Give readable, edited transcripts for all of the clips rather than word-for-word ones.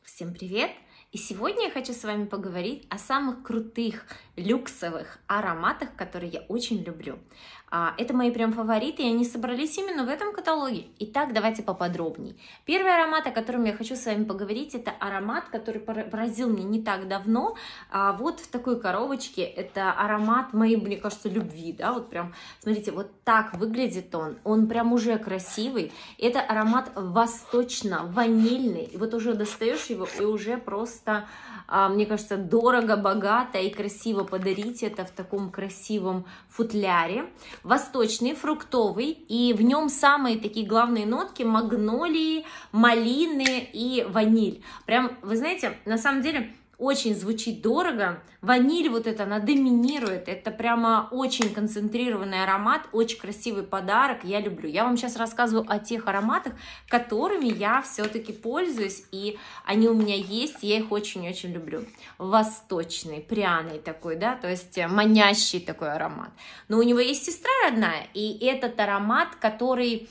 Всем привет! И сегодня я хочу с вами поговорить о самых крутых люксовых ароматах, которые я очень люблю. Это мои прям фавориты, и они собрались именно в этом каталоге. Итак, давайте поподробнее. Первый аромат, о котором я хочу с вами поговорить, это аромат, который поразил меня не так давно. Вот в такой коробочке. Это аромат моей, мне кажется, любви. Да? Вот прям, смотрите, вот так выглядит он. Он прям уже красивый. Это аромат восточно-ванильный. И вот уже достаешь его, и уже просто, мне кажется, дорого, богато и красиво подарить это в таком красивом футляре. Восточный, фруктовый, и в нем самые такие главные нотки: магнолии, малины и ваниль. Прям, вы знаете, на самом деле очень звучит дорого. Ваниль вот это, она доминирует. Это прямо очень концентрированный аромат, очень красивый подарок. Я люблю. Я вам сейчас рассказываю о тех ароматах, которыми я все-таки пользуюсь, и они у меня есть, и я их очень-очень люблю. Восточный, пряный такой, да, то есть манящий такой аромат. Но у него есть сестра родная, и этот аромат, который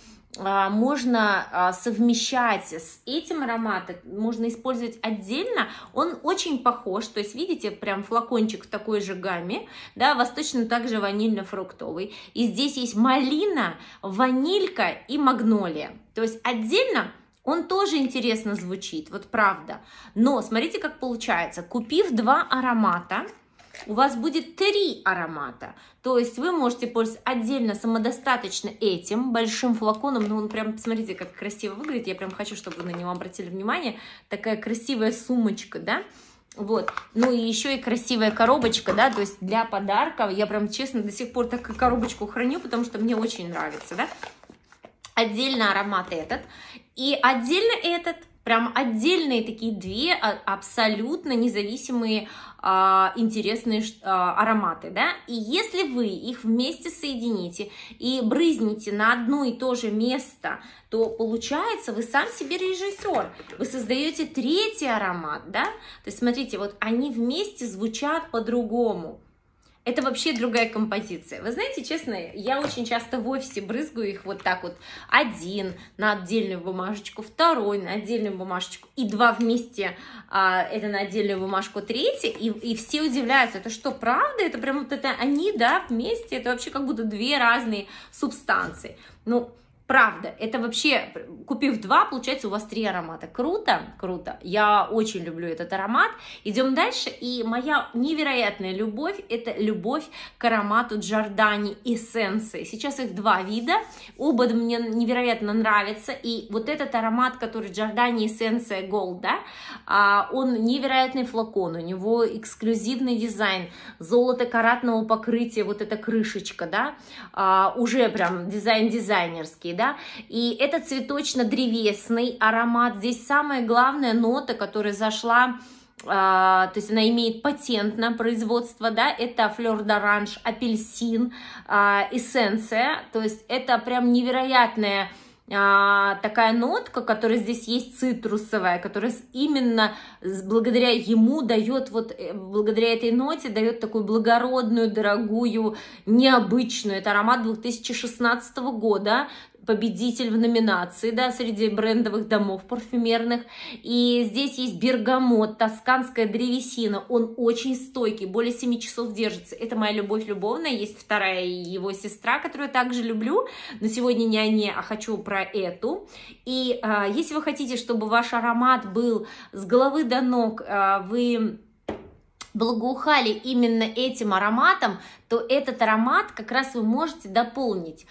можно совмещать с этим ароматом, можно использовать отдельно. Он очень похож, то есть видите, прям флакончик в такой же гамме, да, восточно также ванильно-фруктовый. И здесь есть малина, ванилька и магнолия. То есть отдельно он тоже интересно звучит, вот правда. Но смотрите, как получается. Купив два аромата, у вас будет 3 аромата. То есть вы можете пользоваться отдельно, самодостаточно этим большим флаконом. Ну, он прям, смотрите, как красиво выглядит. Я прям хочу, чтобы вы на него обратили внимание. Такая красивая сумочка, да? Вот. Ну и еще и красивая коробочка, да, то есть для подарков. Я прям, честно, до сих пор так и коробочку храню, потому что мне очень нравится, да? Отдельно аромат этот. И отдельно этот. Прям отдельные такие две абсолютно независимые интересные ароматы, да, и если вы их вместе соедините и брызните на одно и то же место, то получается, вы сам себе режиссер, вы создаете 3-й аромат, да, то есть смотрите, вот они вместе звучат по-другому. Это вообще другая композиция. Вы знаете, честно, я очень часто в офисе брызгаю их вот так вот. Один на отдельную бумажечку, второй на отдельную бумажечку, и 2 вместе, это на отдельную бумажку, 3-й, и все удивляются, это что, правда? Это прям вот это они, да, вместе, это вообще как будто 2 разные субстанции. Ну, правда, это вообще, купив 2, получается у вас 3 аромата. Круто, круто. Я очень люблю этот аромат. Идем дальше. И моя невероятная любовь, это любовь к аромату Giordani Essenze. Сейчас их 2 вида. Оба мне невероятно нравятся. И вот этот аромат, который Giordani Essenze Gold, да, он невероятный флакон. У него эксклюзивный дизайн. Золото каратного покрытия, вот эта крышечка, да, уже прям дизайн дизайнерский. Да? И это цветочно-древесный аромат. Здесь самая главная нота, которая зашла, то есть она имеет патент на производство, да, это флёр д'оранж, апельсин, эссенция, то есть это прям невероятная такая нотка, которая здесь есть цитрусовая, которая именно благодаря ему дает, вот благодаря этой ноте дает такую благородную, дорогую, необычную. Это аромат 2016 года, победитель в номинации, да, среди брендовых домов парфюмерных. И здесь есть бергамот, тосканская древесина. Он очень стойкий, более 7 часов держится. Это моя любовь любовная. Есть вторая его сестра, которую я также люблю. Но сегодня не о ней, а хочу про эту. И если вы хотите, чтобы ваш аромат был с головы до ног, вы благоухали именно этим ароматом, то этот аромат как раз вы можете дополнить.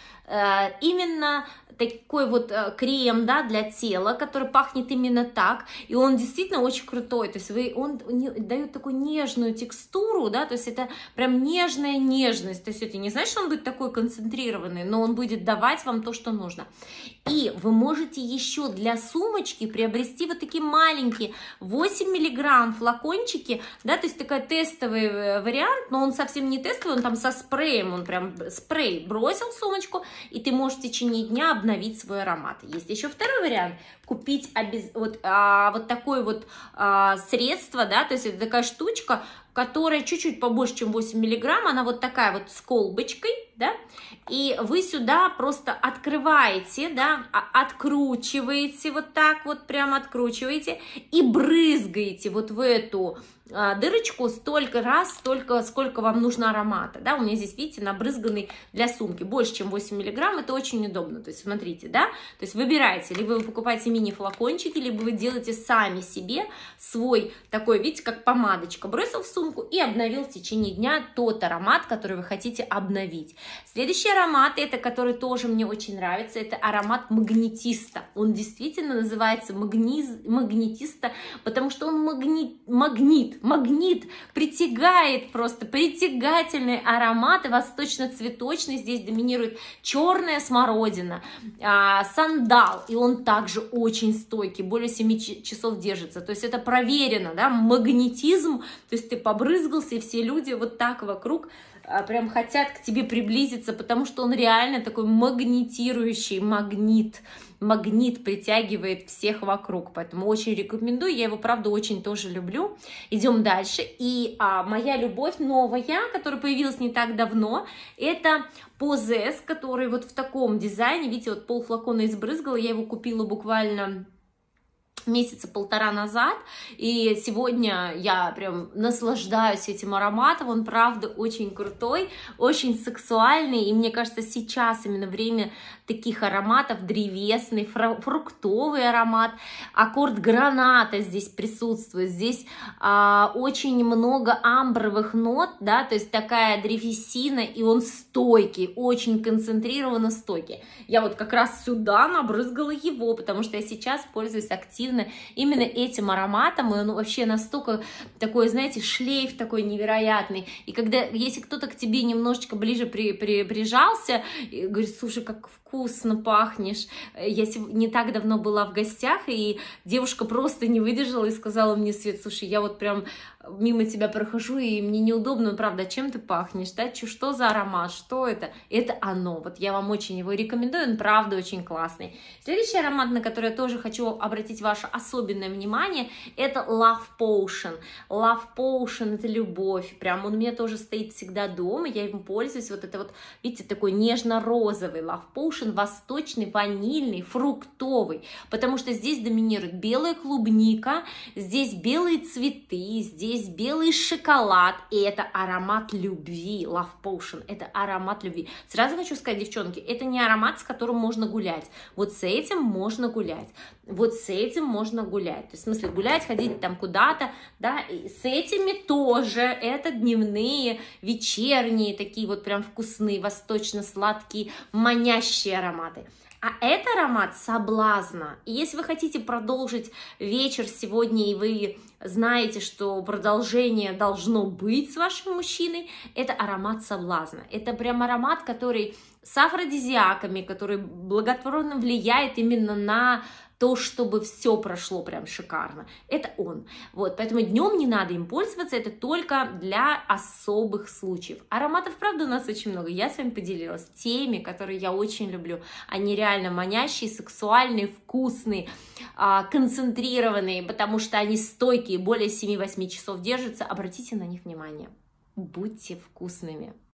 Именно такой вот крем, да, для тела, который пахнет именно так, и он действительно очень крутой, то есть он дает такую нежную текстуру, да, то есть это прям нежная нежность, то есть это не значит, что он будет такой концентрированный, но он будет давать вам то, что нужно. И вы можете еще для сумочки приобрести вот такие маленькие 8 миллиграмм флакончики, да, то есть такой тестовый вариант, но он совсем не тестовый, он там со спреем, он прям спрей бросил в сумочку, и ты можешь в течение дня обновить свой аромат. Есть еще второй вариант. Купить вот такое вот средство, да, то есть это такая штучка, которая чуть-чуть побольше, чем 8 миллиграмм, она вот такая вот с колбочкой, да, и вы сюда просто открываете, да, откручиваете, вот так вот прям откручиваете и брызгаете вот в эту дырочку столько раз, сколько вам нужно аромата, да, у меня здесь, видите, набрызганный для сумки, больше, чем 8 миллиграмм, это очень удобно, то есть, смотрите, да, то есть, выбирайте, либо вы покупаете мини-флакончики, либо вы делаете сами себе свой такой, видите, как помадочка, бросил в сумку и обновил в течение дня тот аромат, который вы хотите обновить. Следующий аромат, это который тоже мне очень нравится, это аромат магнетиста, он действительно называется магнетиста, потому что он магнит, притягает просто, притягательные ароматы, восточно-цветочный, здесь доминирует черная смородина, сандал, и он также очень стойкий, более 7 часов держится, то есть это проверено, да, магнетизм, то есть ты побрызгался, и все люди вот так вокруг прям хотят к тебе приблизиться, потому что он реально такой магнетирующий магнит притягивает всех вокруг, поэтому очень рекомендую, я его, правда, очень тоже люблю. Идем дальше, и моя любовь новая, которая появилась не так давно, это Poses, который вот в таком дизайне, видите, вот полфлакона избрызгала, я его купила буквально месяца полтора назад, и сегодня я прям наслаждаюсь этим ароматом, он правда очень крутой, очень сексуальный, и мне кажется, сейчас именно время таких ароматов, древесный, фруктовый аромат, аккорд граната здесь присутствует, здесь очень много амбровых нот, да, то есть такая древесина, и он стойкий, очень концентрированно стойкий. Я вот как раз сюда набрызгала его, потому что я сейчас пользуюсь активно именно этим ароматом, и он вообще настолько такой, знаете, шлейф такой невероятный, и когда, если кто-то к тебе немножечко ближе прижался, и говорит, слушай, как вкусно пахнешь, я не так давно была в гостях, и девушка просто не выдержала и сказала мне, Свет, слушай, я вот прям мимо тебя прохожу, и мне неудобно, правда, чем ты пахнешь, да, что за аромат, что это? Это оно, вот я вам очень его рекомендую, он правда очень классный. Следующий аромат, на который я тоже хочу обратить ваше особенное внимание, это Love Potion. Love Potion — это любовь, прям он у меня тоже стоит всегда дома, я им пользуюсь, вот это вот, видите, такой нежно-розовый Love Potion, восточный, ванильный, фруктовый, потому что здесь доминирует белая клубника, здесь белые цветы, здесь белый шоколад, и это аромат любви, Love Potion, это аромат любви. Сразу хочу сказать, девчонки, это не аромат, с которым можно гулять, вот с этим можно гулять, вот с этим можно гулять, то есть в смысле гулять, ходить там куда-то, да, и с этими тоже, это дневные, вечерние, такие вот прям вкусные, восточно-сладкие, манящие ароматы. А это аромат соблазна. И если вы хотите продолжить вечер сегодня, и вы знаете, что продолжение должно быть с вашим мужчиной, это аромат соблазна. Это прям аромат, который с афродизиаками, который благотворно влияет именно на то, чтобы все прошло прям шикарно. Это он. Вот, поэтому днем не надо им пользоваться, это только для особых случаев. Ароматов, правда, у нас очень много. Я с вами поделилась теми, которые я очень люблю. Они реально манящие, сексуальные, вкусные, концентрированные, потому что они стойкие, более 7-8 часов держатся. Обратите на них внимание. Будьте вкусными.